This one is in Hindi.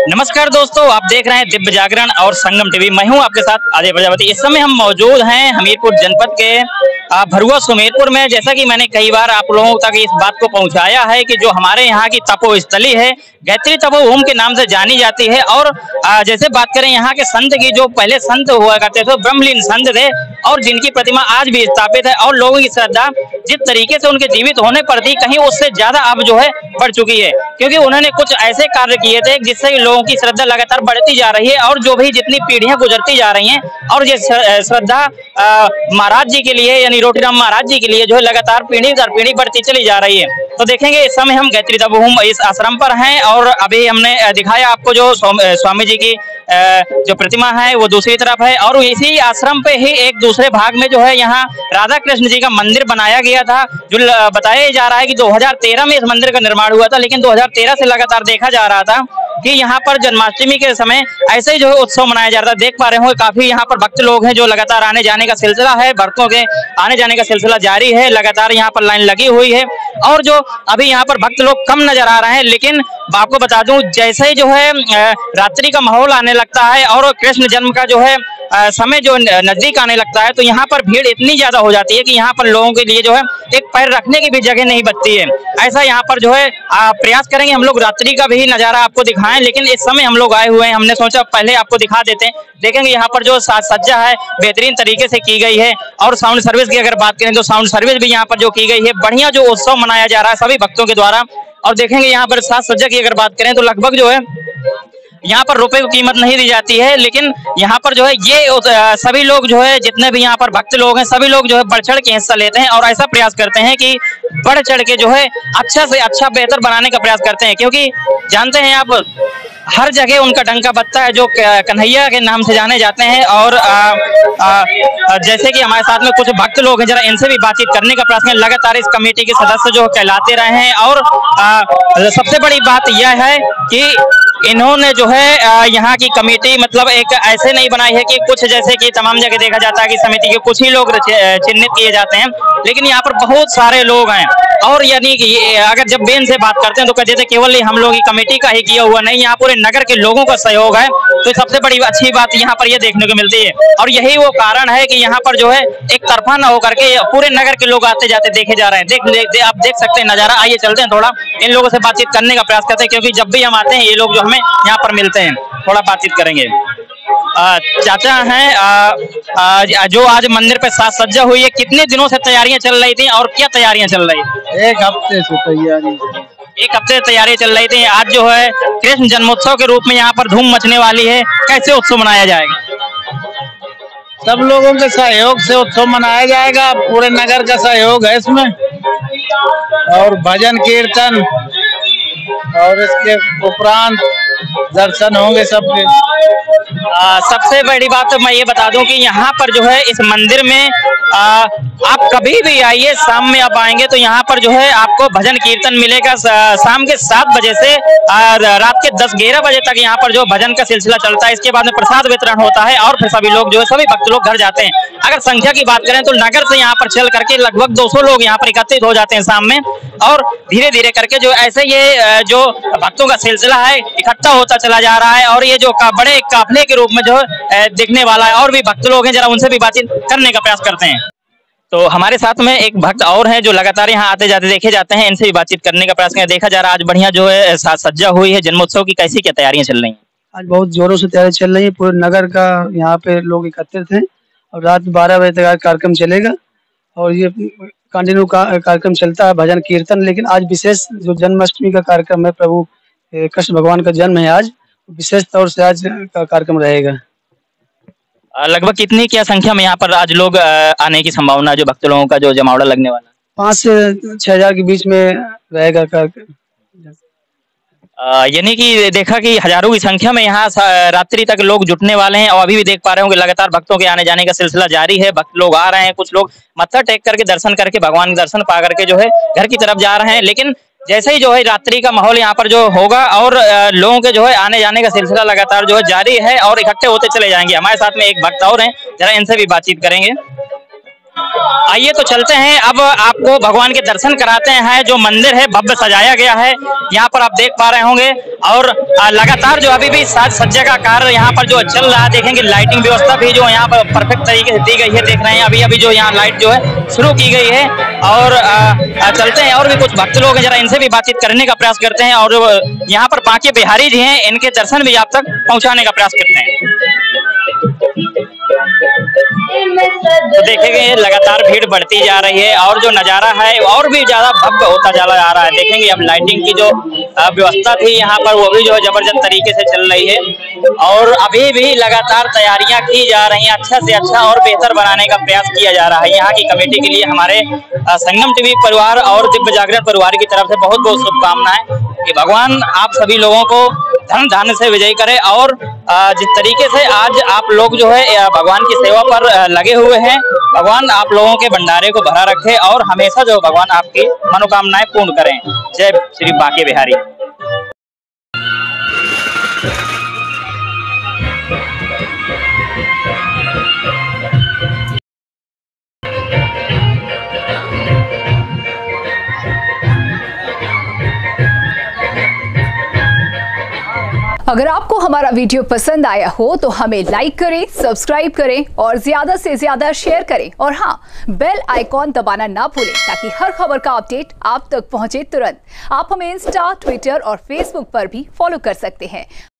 नमस्कार दोस्तों, आप देख रहे हैं दिव्य जागरण और संगम टीवी। मैं हूं आपके साथ अजय प्रजापति। इस समय हम मौजूद हैं हमीरपुर जनपद के भरुआ सुमेरपुर में। जैसा कि मैंने कई बार आप लोगों तक इस बात को पहुंचाया है कि जो हमारे यहाँ की तपोस्थली है गायत्री तपोभूमि के नाम से जानी जाती है। और जैसे बात करें यहाँ के संत की, जो पहले संत हुआ करते थे ब्रह्मलीन संत थे और जिनकी प्रतिमा आज भी स्थापित है और लोगों की श्रद्धा जिस तरीके से उनके जीवित होने पर थी कहीं उससे ज्यादा अब जो है बढ़ चुकी है, क्योंकि उन्होंने कुछ ऐसे कार्य किए थे जिससे लोगों की श्रद्धा लगातार बढ़ती जा रही है। और जो भी जितनी पीढ़ियां गुजरती जा रही हैं और ये श्रद्धा महाराज जी के लिए यानी रोटीराम महाराज जी के लिए जो है लगातार पीढ़ी दर पीढ़ी बढ़ती चली जा रही है। तो देखेंगे इस समय हम गायत्री तपोभूमि इस आश्रम पर हैं और अभी हमने दिखाया आपको जो स्वामी जी की जो प्रतिमा है वो दूसरी तरफ है। और इसी आश्रम पे ही एक दूसरे भाग में जो है यहाँ राधा कृष्ण जी का मंदिर बनाया गया था। जो बताया जा रहा है कि 2013 में इस मंदिर का निर्माण हुआ था, लेकिन 2013 से लगातार देखा जा रहा था कि यहाँ पर जन्माष्टमी के समय ऐसे ही जो है उत्सव मनाया जा रहा था। देख पा रहे हो काफी यहाँ पर भक्त लोग हैं, जो लगातार आने जाने का सिलसिला है, भक्तों के आने जाने का सिलसिला जारी है। लगातार यहाँ पर लाइन लगी हुई है और जो अभी यहाँ पर भक्त लोग कम नजर आ रहे हैं, लेकिन आपको बता दूं जैसे ही जो है रात्रि का माहौल आने लगता है और कृष्ण जन्म का जो है समय जो नजदीक आने लगता है तो यहाँ पर भीड़ इतनी ज्यादा हो जाती है कि यहाँ पर लोगों के लिए जो है एक पैर रखने की भी जगह नहीं बचती है। ऐसा यहाँ पर जो है प्रयास करेंगे हम लोग रात्रि का भी नजारा आपको दिखाएं, लेकिन इस समय हम लोग आए हुए हैं, हमने सोचा पहले आपको दिखा देते हैं। देखेंगे यहाँ पर जो सज्जा है बेहतरीन तरीके से की गई है। और साउंड सर्विस की अगर बात करें तो साउंड सर्विस भी यहाँ पर जो की गई है, बढ़िया जो उत्सव मनाया जा रहा है सभी भक्तों के द्वारा। और देखेंगे यहाँ पर साज सज्जा की अगर बात करें तो लगभग जो है यहाँ पर रुपए की कीमत नहीं दी जाती है, लेकिन यहाँ पर जो है ये सभी लोग जो है जितने भी यहाँ पर भक्त लोग हैं सभी लोग जो है बढ़ चढ़ के हिस्सा लेते हैं और ऐसा प्रयास करते हैं कि बढ़ चढ़ के जो है अच्छा से अच्छा बेहतर बनाने का प्रयास करते हैं। क्योंकि जानते हैं आप हर जगह उनका डंका बजता है, जो कन्हैया के नाम से जाने जाते हैं। और जैसे कि हमारे साथ में कुछ भक्त लोग हैं, जरा इनसे भी बातचीत करने का प्रयास करें। लगातार इस कमेटी के सदस्य जो कहलाते रहे हैं और सबसे बड़ी बात यह है कि इन्होंने जो है यहाँ की कमेटी मतलब एक ऐसे नहीं बनाई है कि कुछ जैसे कि तमाम जगह देखा जाता है कि समिति के कुछ ही लोग चिन्हित किए जाते हैं, लेकिन यहाँ पर बहुत सारे लोग हैं। और यानी कि अगर जब बेन से बात करते हैं तो कहते थे केवल हम लोग की कमेटी का ही किया हुआ नहीं, यहाँ पूरे नगर के लोगों का सहयोग है। तो सबसे बड़ी अच्छी बात यहाँ पर ये देखने को मिलती है और यही वो कारण है कि यहाँ पर जो है एक तरफा न होकर के पूरे नगर के लोग आते जाते देखे जा रहे हैं। आप देख सकते हैं नजारा। आइए चलते हैं, थोड़ा इन लोगों से बातचीत करने का प्रयास करते हैं, क्योंकि जब भी हम आते हैं ये लोग जो हमें यहाँ पर मिलते हैं, थोड़ा बातचीत करेंगे। चाचा हैं जो आज मंदिर पे साज सज्जा हुई है, कितने दिनों से तैयारियां चल रही थी और क्या तैयारियां चल रही है? एक हफ्ते से तैयारी चल रही थी। आज जो है कृष्ण जन्मोत्सव के रूप में यहाँ पर धूम मचने वाली है, कैसे उत्सव मनाया जाएगा? सब लोगों के सहयोग से उत्सव मनाया जाएगा। पूरे नगर का सहयोग है इसमें, और भजन कीर्तन और इसके उपरांत दर्शन होंगे सबके। सबसे बड़ी बात तो मैं ये बता दूं कि यहाँ पर जो है इस मंदिर में आप कभी भी आइए, शाम में आप आएंगे तो यहाँ पर जो है आपको भजन कीर्तन मिलेगा। शाम के 7 बजे से रात के 10-11 बजे तक यहाँ पर जो भजन का सिलसिला चलता है। इसके बाद में प्रसाद वितरण होता है और फिर सभी लोग जो है सभी भक्त लोग घर जाते हैं। अगर संख्या की बात करें तो नगर से यहाँ पर चल करके लगभग 200 लोग यहाँ पर एकत्रित हो जाते हैं शाम में, और धीरे धीरे करके जो ऐसे ये जो भक्तों का सिलसिला है इकट्ठा होता चला जा रहा है। और ये जो बड़े काफले के रूप में जो दिखने वाला है। और भी भक्त लोग हैं, जरा उनसे भी बातचीत करने का प्रयास करते हैं। तो हमारे साथ में एक भक्त और हैं जो लगातार यहाँ आते जाते देखे जाते हैं, इनसे भी बातचीत करने का प्रयास करें। देखा जा रहा है आज बढ़िया जो है साज सज्जा हुई है जन्मोत्सव की, कैसी क्या तैयारियां चल रही हैं? आज बहुत जोरों से तैयारी चल रही है, पूरे नगर का यहाँ पे लोग एकत्रित हैं और रात 12 बजे तक कार्यक्रम चलेगा और ये कंटिन्यू कार्यक्रम चलता है, भजन कीर्तन। लेकिन आज विशेष जो जन्माष्टमी का कार्यक्रम है, प्रभु कृष्ण भगवान का जन्म है आज, विशेष तौर से आज का कार्यक्रम रहेगा। लगभग कितनी क्या संख्या में यहाँ पर आज लोग आने की संभावना, जो भक्त लोगों का जो जमावड़ा लगने वाला? 5 से 6 हजार के बीच में रहेगा कार्यक्रम। यानी कि देखा कि हजारों की संख्या में यहाँ रात्रि तक लोग जुटने वाले हैं। और अभी भी देख पा रहे होंगे लगातार भक्तों के आने जाने का सिलसिला जारी है। भक्त लोग आ रहे हैं, कुछ लोग मत्था टेक करके दर्शन करके भगवान के दर्शन पा करके जो है घर की तरफ जा रहे हैं। लेकिन जैसे ही जो है रात्रि का माहौल यहाँ पर जो होगा और लोगों के जो है आने जाने का सिलसिला लगातार जो है जारी है और इकट्ठे होते चले जाएंगे। हमारे साथ में एक भक्त और हैं, जरा इनसे भी बातचीत करेंगे। आइए तो चलते हैं, अब आपको भगवान के दर्शन कराते हैं। जो मंदिर है भव्य सजाया गया है, यहाँ पर आप देख पा रहे होंगे। और लगातार जो अभी भी साज सज्जा का कार्य यहाँ पर जो चल रहा है, देखेंगे लाइटिंग व्यवस्था भी जो यहाँ पर परफेक्ट तरीके से दी गई है। देख रहे हैं अभी अभी जो यहाँ लाइट जो है शुरू की गई है। और चलते हैं, और भी कुछ भक्त लोग हैं, जरा इनसे भी बातचीत करने का प्रयास करते हैं। और यहाँ पर बांके बिहारी जी हैं, इनके दर्शन भी आप तक पहुँचाने का प्रयास करते हैं। तो देखेंगे लगातार भीड़ बढ़ती जा रही है और जो नजारा है और भी ज्यादा भव्य होता चला जा रहा है। देखेंगे अब लाइटिंग की जो व्यवस्था थी यहाँ पर वो भी जो है जबरदस्त तरीके से चल रही है। और अभी भी लगातार तैयारियां की जा रही हैं, अच्छा से अच्छा और बेहतर बनाने का प्रयास किया जा रहा है। यहाँ की कमेटी के लिए हमारे संगम टीवी परिवार और दिव्य जागरण परिवार की तरफ से बहुत बहुत शुभकामनाएं कि भगवान आप सभी लोगों को धन धान्य से विजयी करे। और जिस तरीके से आज आप लोग जो है भगवान की सेवा पर लगे हुए हैं, भगवान आप लोगों के भंडारे को भरा रखे और हमेशा जो भगवान आपकी मनोकामनाएं पूर्ण करें। जय श्री बांके बिहारी। अगर आपको हमारा वीडियो पसंद आया हो तो हमें लाइक करें, सब्सक्राइब करें और ज्यादा से ज्यादा शेयर करें। और हाँ, बेल आइकॉन दबाना ना भूलें ताकि हर खबर का अपडेट आप तक पहुंचे तुरंत। आप हमें इंस्टा, ट्विटर और फेसबुक पर भी फॉलो कर सकते हैं।